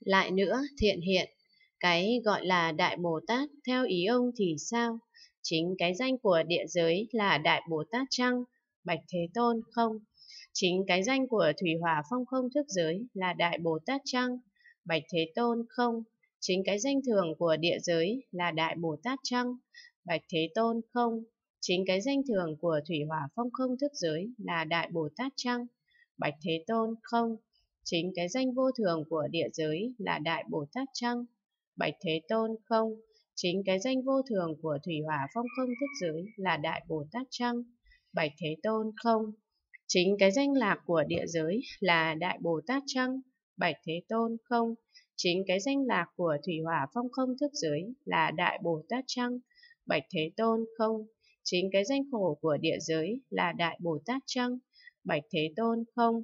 Lại nữa, Thiện Hiện, cái gọi là Đại Bồ Tát theo ý ông thì sao? Chính cái danh của địa giới là Đại Bồ Tát chăng? Bạch Thế Tôn, không. Chính cái danh của Thủy Hỏa Phong Không Thức Giới là Đại Bồ Tát chăng? Bạch Thế Tôn, không. Chính cái danh thường của địa giới là Đại Bồ Tát chăng? Bạch Thế Tôn, không. Chính cái danh thường của Thủy Hỏa Phong Không Thức Giới là Đại Bồ Tát chăng? Bạch Thế Tôn, không. Chính cái danh vô thường của địa giới là Đại Bồ Tát chăng? Bạch Thế Tôn, không. Chính cái danh vô thường của Thủy Hỏa Phong Không Thức Giới là Đại Bồ Tát chăng? Bạch Thế Tôn, không. Chính cái danh lạc của địa giới là Đại Bồ Tát chăng? Bạch Thế Tôn, không. Chính cái danh lạc của Thủy Hỏa Phong Không Thức Giới là Đại Bồ Tát chăng? Bạch Thế Tôn, không. Chính cái danh khổ của địa giới là Đại Bồ Tát chăng? Bạch Thế Tôn, không.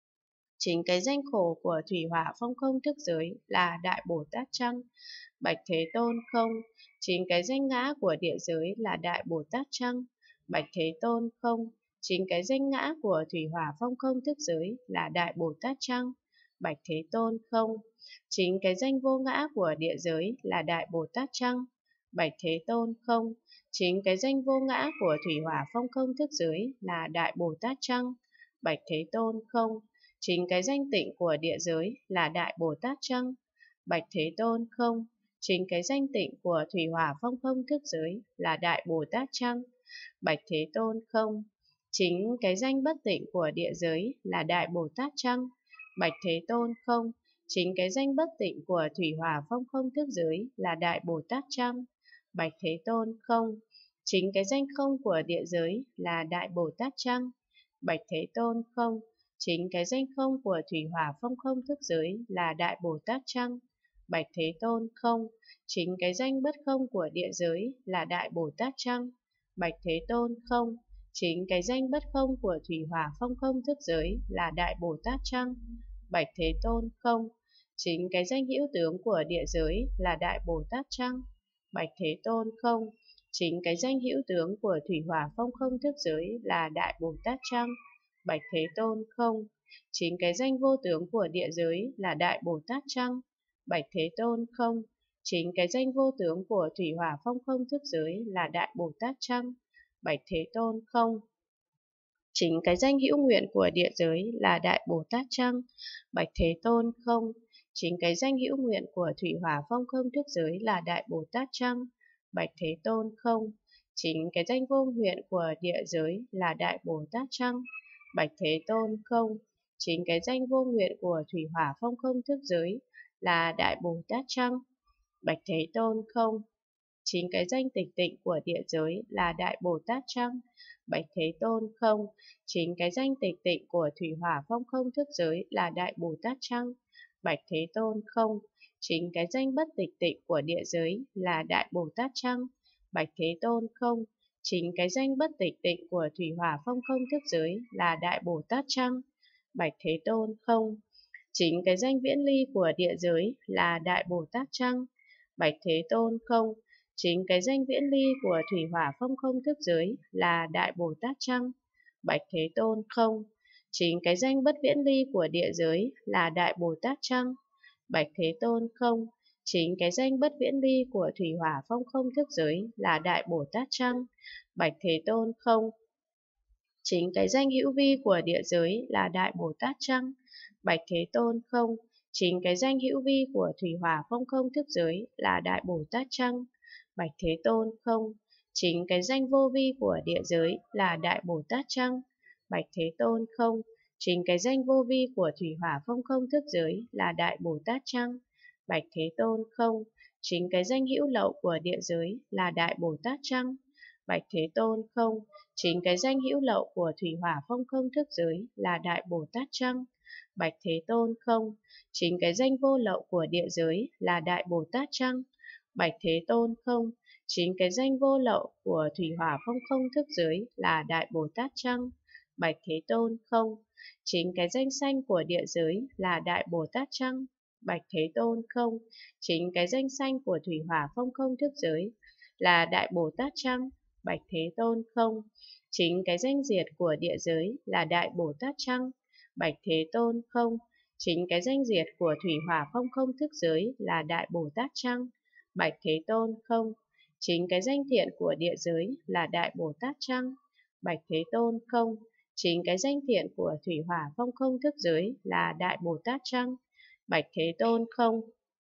Chính cái danh khổ của Thủy Hỏa Phong Không Thức Giới là Đại Bồ Tát chăng? Bạch Thế Tôn, không. Chính cái danh ngã của địa giới là Đại Bồ Tát chăng? Bạch Thế Tôn, không. Chính cái danh ngã của Thủy Hỏa Phong Không Thức Giới là Đại Bồ Tát chăng? Bạch Thế Tôn, không. Chính cái danh vô ngã của địa giới là Đại Bồ Tát chăng? Bạch Thế Tôn, không. Chính cái danh vô ngã của Thủy Hỏa Phong Không Thức Giới là Đại Bồ Tát chăng? Bạch Thế Tôn, không. Chính cái danh tịnh của địa giới là Đại Bồ Tát chăng? Bạch Thế Tôn, không. Chính cái danh tịnh của Thủy Hỏa Phong Không Thức Giới là Đại Bồ Tát chăng? Bạch Thế Tôn, không. Chính cái danh bất tịnh của địa giới là Đại Bồ Tát chăng? Bạch Thế Tôn, không. Chính cái danh bất tịnh của Thủy Hỏa Phong Không Thức Giới là Đại Bồ Tát chăng? Bạch Thế Tôn, không. Chính cái danh không của địa giới là Đại Bồ Tát chăng? Bạch Thế Tôn, không. Chính cái danh không của Thủy Hỏa Phong Không Thức Giới là Đại Bồ Tát chăng? Bạch Thế Tôn, không. Chính cái danh bất không của địa giới là Đại Bồ Tát chăng? Bạch Thế Tôn, không. Chính cái danh bất không của Thủy Hỏa Phong Không Thức Giới là Đại Bồ Tát chăng? Bạch Thế Tôn, không. Chính cái danh hữu tướng của địa giới là Đại Bồ Tát chăng? Bạch Thế Tôn, không. Chính cái danh hữu tướng của Thủy Hỏa Phong Không Thức Giới là Đại Bồ Tát chăng? Bạch Thế Tôn, không. Chính cái danh vô tướng của địa giới là Đại Bồ Tát chăng? Bạch Thế Tôn, không. Chính cái danh vô tướng của Thủy Hỏa Phong Không Thức Giới là Đại Bồ Tát chăng? Bạch Thế Tôn, không. Chính cái danh hữu nguyện của địa giới là Đại Bồ Tát chăng? Bạch Thế Tôn, không. Chính cái danh hữu nguyện của Thủy Hỏa Phong Không Thức Giới là Đại Bồ Tát chăng? Bạch Thế Tôn, không. Chính cái danh vô nguyện của địa giới là Đại Bồ Tát chăng? Bạch Thế Tôn, không. Chính cái danh vô nguyện của Thủy Hỏa Phong Không Thức Giới là Đại Bồ Tát chăng? Bạch Thế Tôn, không. Chính cái danh tịch tịnh của địa giới là Đại Bồ Tát chăng? Bạch Thế Tôn, không. Chính cái danh tịch tịnh của Thủy Hỏa Phong Không Thức Giới là Đại Bồ Tát chăng? Bạch Thế Tôn, không. Chính cái danh bất tịch tịnh của địa giới là Đại Bồ Tát chăng? Bạch Thế Tôn, không. Chính cái danh bất tịch tịnh của Thủy Hỏa Phong Không Thức Giới là Đại Bồ Tát chăng? Bạch Thế Tôn, không. Chính cái danh viễn ly của địa giới là Đại Bồ Tát chăng? Bạch Thế Tôn, không. Chính cái danh viễn ly của Thủy Hỏa Phong Không Thức Giới là Đại Bồ Tát chăng? Bạch Thế Tôn, không. Chính cái danh bất viễn ly của địa giới là Đại Bồ Tát chăng? Bạch Thế Tôn, không. Chính cái danh bất viễn ly của Thủy Hỏa Phong Không Thức Giới là Đại Bồ Tát chăng? Bạch Thế Tôn, không. Chính cái danh hữu vi của địa giới là Đại Bồ Tát chăng? Bạch Thế Tôn, không. Chính cái danh hữu vi của Thủy Hỏa Phong Không Thức Giới là Đại Bồ Tát chăng? Bạch Thế Tôn, không. Chính cái danh vô vi của địa giới là Đại Bồ Tát chăng? Bạch Thế Tôn, không. Chính cái danh vô vi của Thủy Hỏa Phong Không Thức Giới là Đại Bồ Tát chăng? Bạch Thế Tôn, không. Chính cái danh hữu lậu của địa giới là Đại Bồ Tát chăng? Bạch Thế Tôn, không. Chính cái danh hữu lậu của Thủy Hỏa Phong Không Thức Giới là Đại Bồ Tát chăng? Bạch Thế Tôn, không. Chính cái danh vô lậu của địa giới là Đại Bồ Tát chăng? Bạch Thế Tôn, không. Chính cái danh vô lậu của Thủy Hỏa Phong Không Thức Giới là Đại Bồ Tát chăng? Bạch Thế Tôn, không. Chính cái danh sanh của địa giới là Đại Bồ Tát chăng? Bạch Thế Tôn, không. Chính cái danh sanh của Thủy Hỏa Phong Không Thức Giới là Đại Bồ Tát chăng? Bạch Thế Tôn, không. Chính cái danh diệt của địa giới là Đại Bồ Tát chăng? Bạch Thế Tôn, không. Chính cái danh diệt của thủy hỏa phong không thức giới là Đại Bồ Tát chăng? Bạch Thế Tôn không. Chính cái danh thiện của địa giới là Đại Bồ Tát chăng? Bạch Thế Tôn không. Chính cái danh thiện của thủy hỏa phong không thức giới là Đại Bồ Tát chăng? Bạch Thế Tôn không.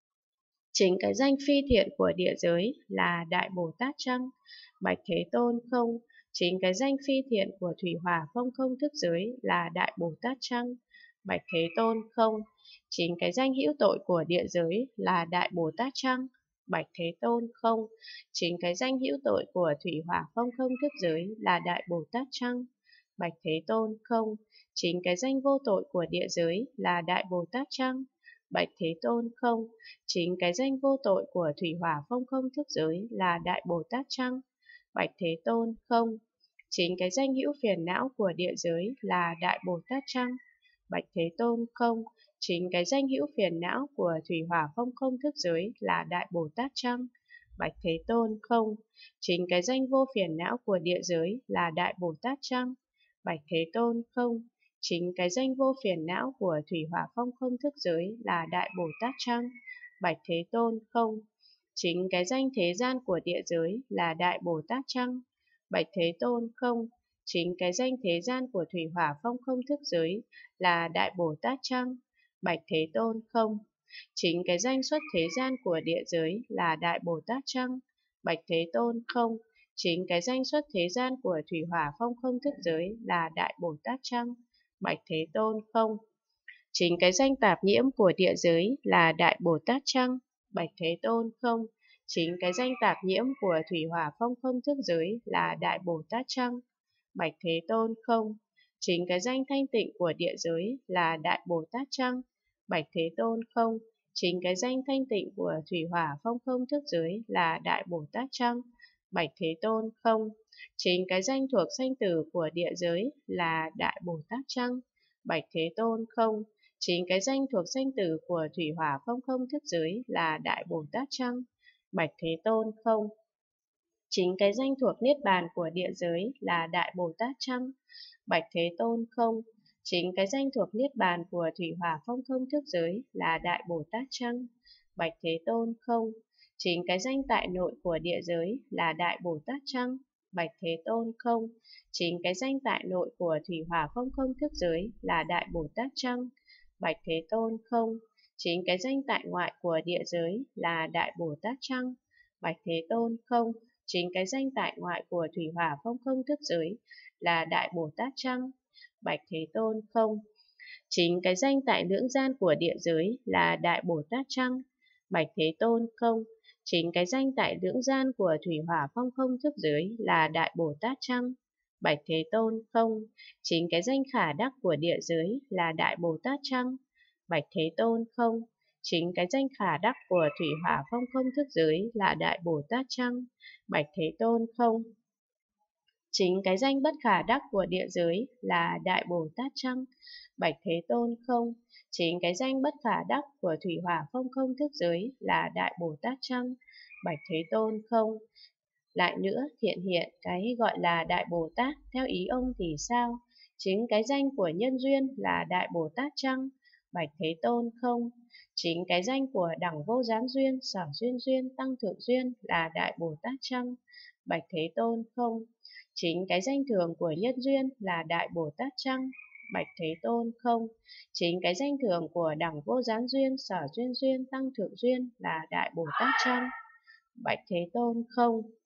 Chính cái danh phi thiện của địa giới là Đại Bồ Tát chăng? Bạch Thế Tôn không. Chính cái danh phi thiện của thủy hỏa phong không thức giới là Đại Bồ Tát chăng? Bạch Thế Tôn không. Chính cái danh hữu tội của địa giới là Đại Bồ Tát chăng? Bạch Thế Tôn không. Chính cái danh hữu tội của thủy hỏa phong không thức giới là Đại Bồ Tát chăng? Bạch Thế Tôn không. Chính cái danh vô tội của địa giới là Đại Bồ Tát chăng? Bạch Thế Tôn không. Chính cái danh vô tội của thủy hỏa phong không thức giới là Đại Bồ Tát chăng? Bạch Thế Tôn không. Chính cái danh hữu phiền não của địa giới là Đại Bồ Tát chăng? Bạch Thế Tôn không. Chính cái danh hữu phiền não của thủy hỏa phong không thức giới là Đại Bồ Tát chăng? Bạch Thế Tôn không. Chính cái danh vô phiền não của địa giới là Đại Bồ Tát chăng? Bạch Thế Tôn không. Chính cái danh vô phiền não của thủy hỏa phong không thức giới là Đại Bồ Tát chăng? Bạch Thế Tôn không. Chính cái danh thế gian của địa giới là Đại Bồ Tát chăng? Bạch Thế Tôn không. Chính cái danh thế gian của thủy hỏa phong không thức giới là Đại Bồ Tát chăng? Bạch Thế Tôn không. Chính cái danh xuất thế gian của địa giới là Đại Bồ Tát chăng? Bạch Thế Tôn không. Chính cái danh xuất thế gian của thủy hỏa phong không thức giới là Đại Bồ Tát chăng? Bạch Thế Tôn không. Chính cái danh tạp nhiễm của địa giới là Đại Bồ Tát chăng? Bạch Thế Tôn không. Chính cái danh tạp nhiễm của thủy hỏa phong không thức giới là Đại Bồ Tát chăng? Bạch Thế Tôn không. Chính cái danh thanh tịnh của địa giới là Đại Bồ Tát chăng? Bạch Thế Tôn không. Chính cái danh thanh tịnh của thủy hỏa phong không thức giới là Đại Bồ Tát chăng? Bạch Thế Tôn không. Chính cái danh thuộc sanh tử của địa giới là Đại Bồ Tát chăng? Bạch Thế Tôn không. Chính cái danh thuộc sanh tử của thủy hỏa phong không thức giới là Đại Bồ Tát chăng? Bạch Thế Tôn không. Chính cái danh thuộc niết bàn của địa giới là Đại Bồ Tát chăng? Bạch Thế Tôn không. Chính cái danh thuộc niết bàn của thủy hỏa phong không thức giới là Đại Bồ Tát chăng? Bạch Thế Tôn không. Chính cái danh tại nội của địa giới là Đại Bồ Tát chăng? Bạch Thế Tôn không. Chính cái danh tại nội của thủy hỏa phong không thức giới là Đại Bồ Tát chăng? Bạch Thế Tôn không. Chính cái danh tại ngoại của địa giới là Đại Bồ Tát chăng? Bạch Thế Tôn không. Chính cái danh tại ngoại của thủy hỏa phong không thức giới là Đại Bồ Tát chăng? Bạch Thế Tôn không. Chính cái danh tại lưỡng gian của địa giới là Đại Bồ Tát chăng? Bạch Thế Tôn không. Chính cái danh tại lưỡng gian của thủy hỏa phong không thức giới là Đại Bồ Tát chăng? Bạch Thế Tôn không. Chính cái danh khả đắc của địa giới là Đại Bồ Tát chăng? Bạch Thế Tôn không. Chính cái danh khả đắc của thủy hỏa phong không thức giới là Đại Bồ Tát chăng? Bạch Thế Tôn không. Chính cái danh bất khả đắc của địa giới là Đại Bồ Tát chăng? Bạch Thế Tôn không. Chính cái danh bất khả đắc của thủy hỏa phong không thức giới là Đại Bồ Tát chăng? Bạch Thế Tôn không. Lại nữa, thiện hiện cái gọi là Đại Bồ Tát theo ý ông thì sao? Chính cái danh của nhân duyên là Đại Bồ Tát chăng? Bạch Thế Tôn không. Chính cái danh của đẳng vô gián duyên, sở duyên duyên, tăng thượng duyên là Đại Bồ Tát chăng? Bạch Thế Tôn không. Chính cái danh thường của nhân duyên là Đại Bồ Tát chăng? Bạch Thế Tôn không. Chính cái danh thường của đẳng vô gián duyên, sở duyên duyên, tăng thượng duyên là Đại Bồ Tát chăng? Bạch Thế Tôn không.